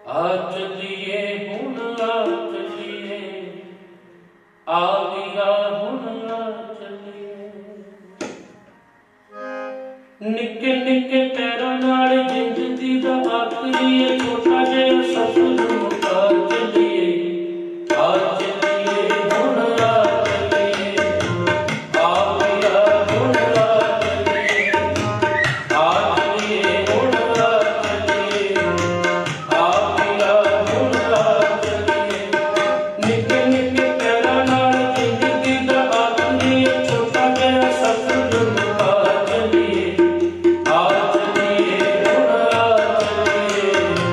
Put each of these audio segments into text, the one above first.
आ चलिए हुण आ चलिए, आ गया हुण आ चलिए। निक्के निक्के पैरों नाल जिंदगी दा आखरी छोटा जिहा सफर मुका चलिए। आ चलिए हुण आ चलिए, आ गया हुण आ चलिए। आ चलिए हुण आ चलिए, आ गया हुण आ चलिए। निक्के निक्के पैरों नाल जिंदगी दा आखरी छोटा जिहा सफर मुका चलिए। आ चलिए हुण आ चलिए।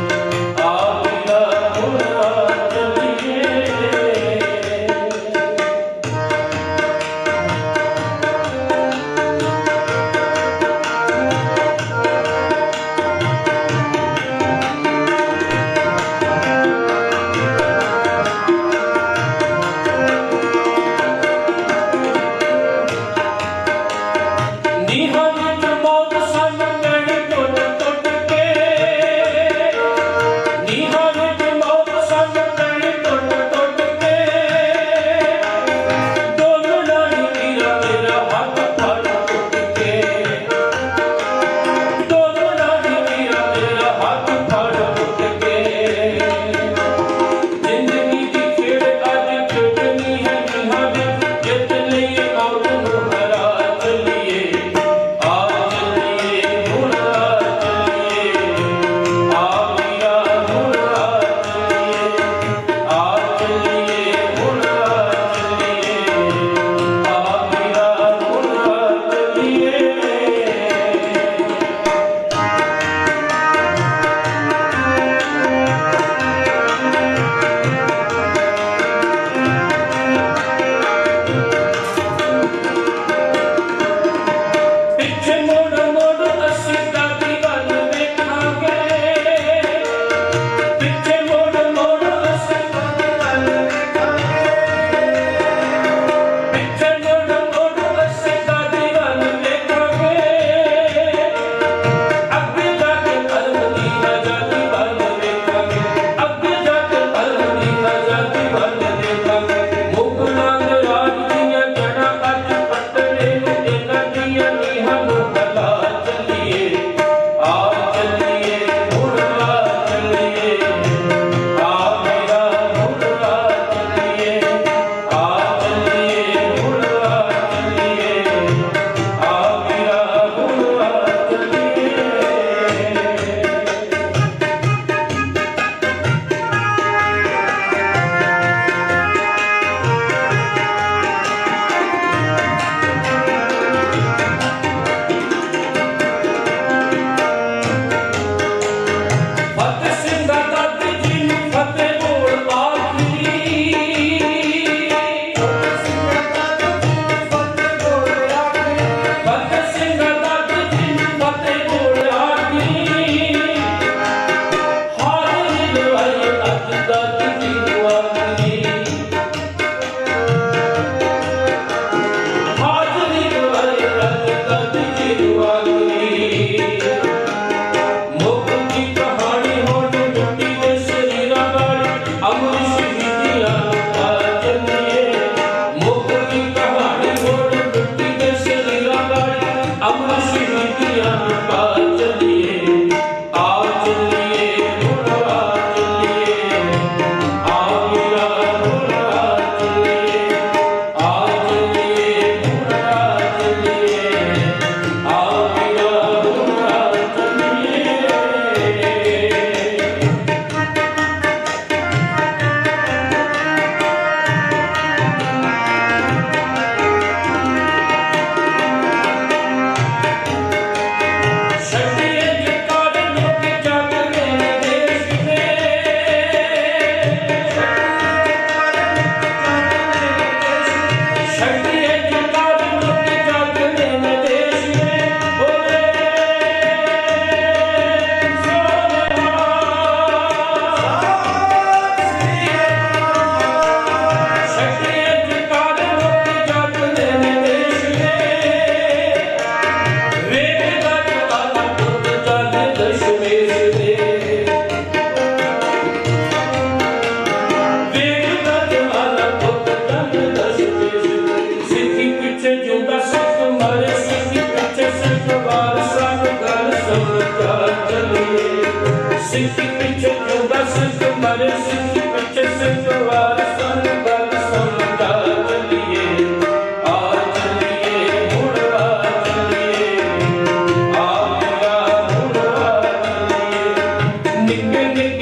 सिक्की पिछे चुगा सिख मरे सिक्की पिछे सिख वार सन बल समझा चलिए आ चलिए हुण आ चलिए आ गया हुण आ चलिए निके निके